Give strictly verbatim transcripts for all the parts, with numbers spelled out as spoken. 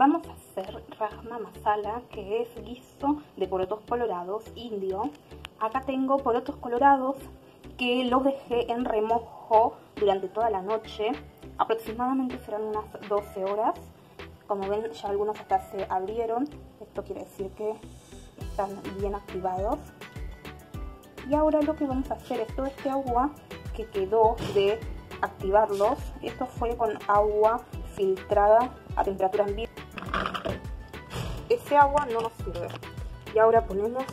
vamos a hacer rajma masala, que es guiso de porotos colorados indio. Acá tengo porotos colorados que los dejé en remojo durante toda la noche. Aproximadamente serán unas doce horas. Como ven, ya algunos hasta se abrieron. Esto quiere decir que están bien activados. Y ahora lo que vamos a hacer es todo este agua que quedó de activarlos. Esto fue con agua filtrada a temperatura ambiente. Ese agua no nos sirve. Y ahora ponemos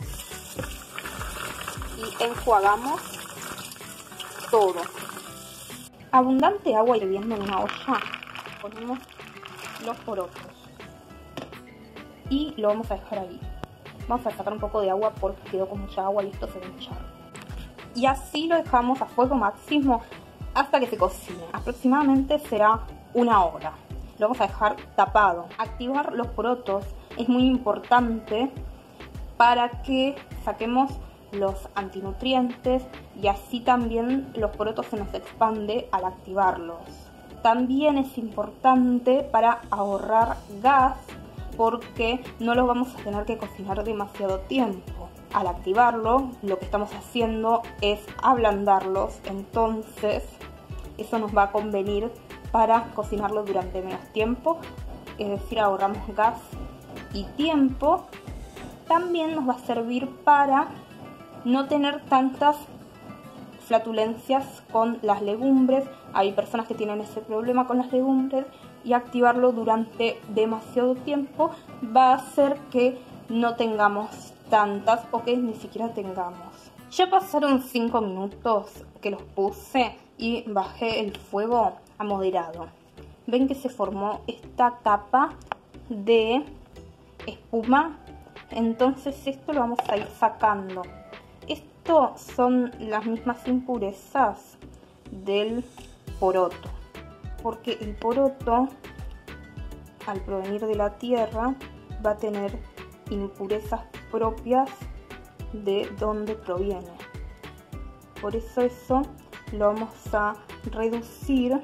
y enjuagamos todo. Abundante agua hirviendo en una olla. Ponemos los porotos y lo vamos a dejar ahí. Vamos a sacar un poco de agua porque quedó con mucha agua y esto se va a hinchar. Y así lo dejamos a fuego máximo hasta que se cocine. Aproximadamente será una hora. Lo vamos a dejar tapado. Activar los porotos es muy importante para que saquemos los antinutrientes y así también los porotos se nos expande al activarlos. También es importante para ahorrar gas porque no los vamos a tener que cocinar demasiado tiempo. Al activarlo, lo que estamos haciendo es ablandarlos, entonces eso nos va a convenir para cocinarlo durante menos tiempo, es decir, ahorramos gas y tiempo. También nos va a servir para no tener tantas flatulencias con las legumbres. Hay personas que tienen ese problema con las legumbres y activarlo durante demasiado tiempo va a hacer que no tengamos tantas o que ni siquiera tengamos. Ya pasaron cinco minutos que los puse y bajé el fuego a moderado. Ven que se formó esta capa de espuma, entonces esto lo vamos a ir sacando. Esto son las mismas impurezas del poroto, porque el poroto al provenir de la tierra va a tener impurezas propias de donde proviene. Por eso eso lo vamos a reducir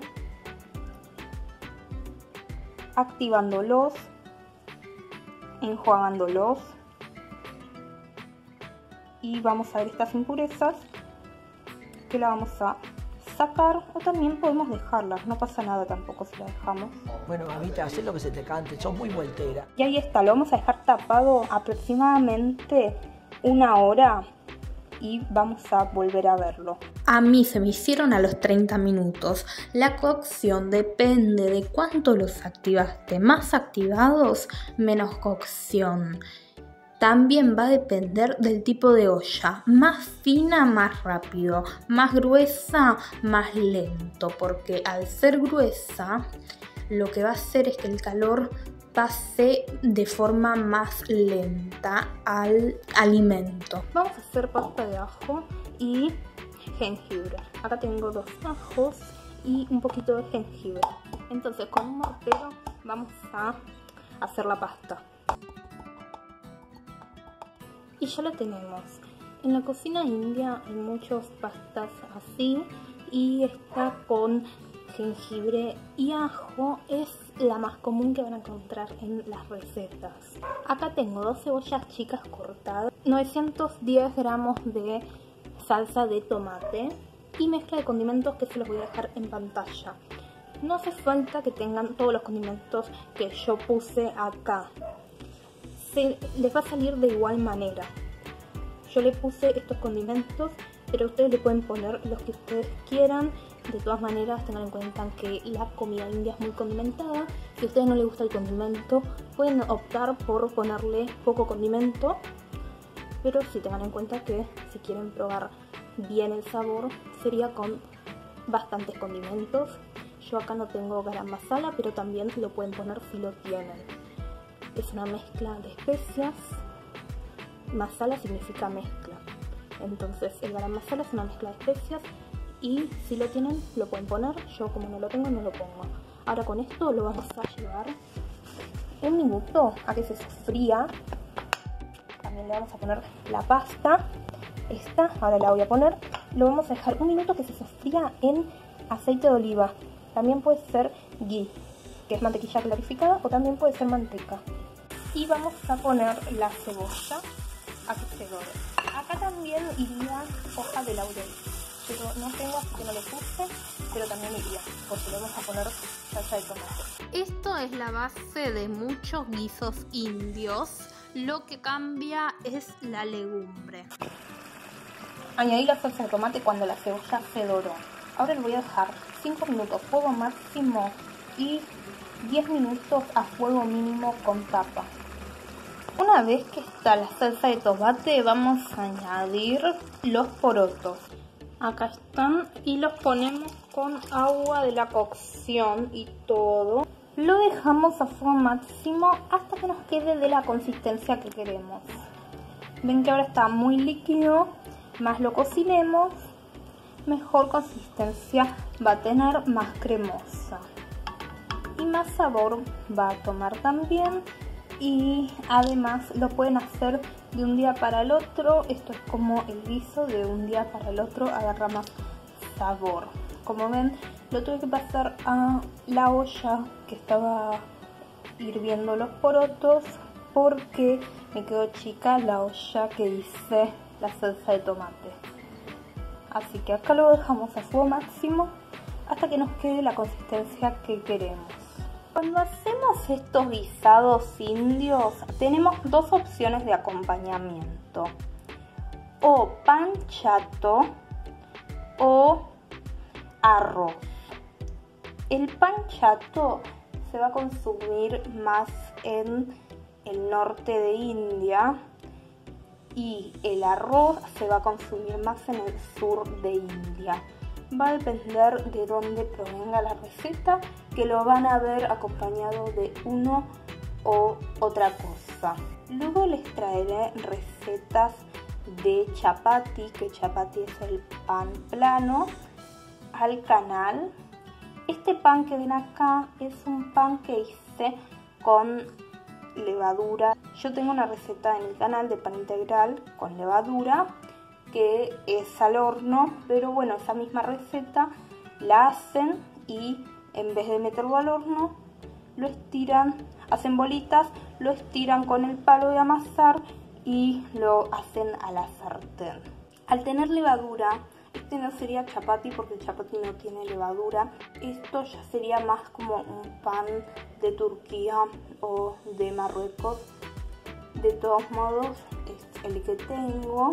activándolos, enjuagándolos y vamos a ver estas impurezas que la vamos a sacar o también podemos dejarlas, no pasa nada tampoco si la dejamos. Bueno, mamita, haz lo que se te cante, sos muy voltera. Y ahí está, lo vamos a dejar tapado aproximadamente una hora y vamos a volver a verlo. A mí se me hicieron a los treinta minutos. La cocción depende de cuánto los activaste. Más activados, menos cocción. También va a depender del tipo de olla. Más fina, más rápido. Más gruesa, más lento. Porque al ser gruesa, lo que va a hacer es que el calor pase de forma más lenta al alimento. Vamos a hacer pasta de ajo y jengibre. Acá tengo dos ajos y un poquito de jengibre. Entonces con un mortero vamos a hacer la pasta. Y ya lo tenemos. En la cocina india hay muchas pastas así y esta con jengibre y ajo es la más común que van a encontrar en las recetas. Acá tengo dos cebollas chicas cortadas, novecientos diez gramos de salsa de tomate y mezcla de condimentos que se los voy a dejar en pantalla. No hace falta que tengan todos los condimentos que yo puse acá. Se les va a salir de igual manera. Yo le puse estos condimentos, pero ustedes le pueden poner los que ustedes quieran. De todas maneras, tengan en cuenta que la comida india es muy condimentada. Si a ustedes no les gusta el condimento, pueden optar por ponerle poco condimento. Pero sí tengan en cuenta que si quieren probar bien el sabor, sería con bastantes condimentos. Yo acá no tengo garam masala, pero también lo pueden poner si lo tienen. Es una mezcla de especias. Masala significa mezcla. Entonces el garam masala es una mezcla de especias. Y si lo tienen, lo pueden poner. Yo como no lo tengo, no lo pongo. Ahora con esto lo vamos a llevar un minuto a que se sofría. También le vamos a poner la pasta. Esta, ahora la voy a poner. Lo vamos a dejar un minuto que se sofría en aceite de oliva. También puede ser ghee. que es mantequilla clarificada o también puede ser manteca. Y vamos a poner la cebolla a que se dore. Acá también iría hoja de laurel, pero no tengo, así que no le puse, pero también iría, porque le vamos a poner salsa de tomate. Esto es la base de muchos guisos indios, lo que cambia es la legumbre. Añadí la salsa de tomate cuando la cebolla se doró. Ahora le voy a dejar cinco minutos fuego máximo y diez minutos a fuego mínimo con tapa. Una vez que está la salsa de tomate, vamos a añadir los porotos. Acá están y los ponemos con agua de la cocción y todo. Lo dejamos a fuego máximo hasta que nos quede de la consistencia que queremos. Ven que ahora está muy líquido, más lo cocinemos, mejor consistencia va a tener, más cremosa. Y más sabor va a tomar también. Y además lo pueden hacer de un día para el otro. Esto es como el guiso, de un día para el otro agarra más sabor. Como ven, lo tuve que pasar a la olla que estaba hirviendo los porotos porque me quedó chica la olla que hice la salsa de tomate. Así que acá lo dejamos a fuego máximo hasta que nos quede la consistencia que queremos. Cuando hacemos estos guisados indios, tenemos dos opciones de acompañamiento. O pan chato o arroz. El pan chato se va a consumir más en el norte de India y el arroz se va a consumir más en el sur de India. Va a depender de dónde provenga la receta, que lo van a ver acompañado de uno o otra cosa. Luego les traeré recetas de chapati, que chapati es el pan plano, al canal. Este pan que ven acá es un pan que hice con levadura. Yo tengo una receta en el canal de pan integral con levadura, que es al horno, pero bueno, esa misma receta la hacen y en vez de meterlo al horno, lo estiran, hacen bolitas, lo estiran con el palo de amasar y lo hacen a la sartén. Al tener levadura, este no sería chapati porque el chapati no tiene levadura. Esto ya sería más como un pan de Turquía o de Marruecos. De todos modos, es el que tengo.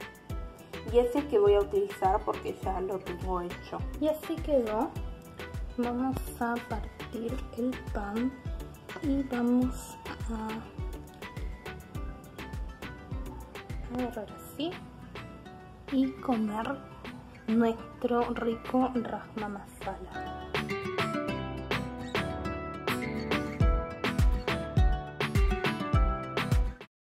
Y ese es que voy a utilizar porque ya lo tengo hecho. Y así quedó. Vamos a partir el pan y vamos a agarrar así y comer nuestro rico rajma masala.